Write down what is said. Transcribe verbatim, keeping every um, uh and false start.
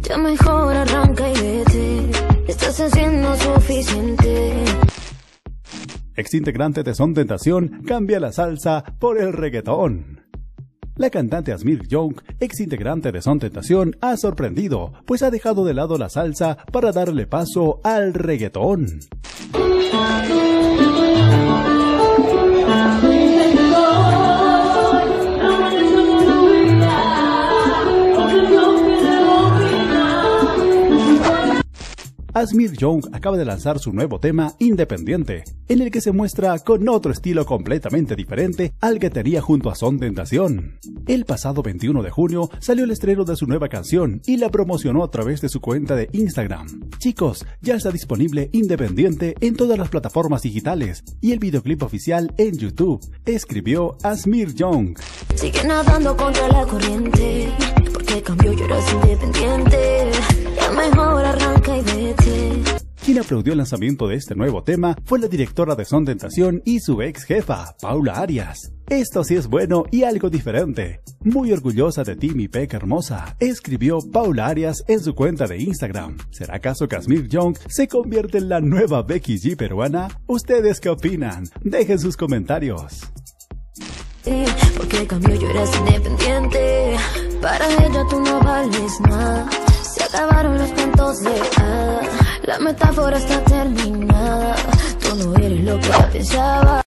Ya mejor arranca y vete, estás haciendo suficiente. Exintegrante de Son Tentación cambia la salsa por el reggaetón. La cantante Asmir Young, exintegrante de Son Tentación, ha sorprendido, pues ha dejado de lado la salsa para darle paso al reggaetón. Asmir Young acaba de lanzar su nuevo tema Independiente, en el que se muestra con otro estilo completamente diferente al que tenía junto a Son Tentación. El pasado veintiuno de junio salió el estreno de su nueva canción y la promocionó a través de su cuenta de Instagram. Chicos, ya está disponible Independiente en todas las plataformas digitales y el videoclip oficial en YouTube, escribió Asmir Young. Sigue nadando contra la corriente, porque cambió y eras independiente. Ya mejor arranca y vete. Quien aplaudió el lanzamiento de este nuevo tema fue la directora de Son Tentación y su ex jefa, Paula Arias. Esto sí es bueno y algo diferente. Muy orgullosa de ti, mi peca hermosa, escribió Paula Arias en su cuenta de Instagram. ¿Será acaso que Asmir Young se convierte en la nueva Becky G peruana? ¿Ustedes qué opinan? Dejen sus comentarios. Porque cambió, yo eras independiente. Para ella tú no vales nada. Se acabaron los cuentos de hadas. La metáfora está terminada. Tú no eres lo que ella pensaba.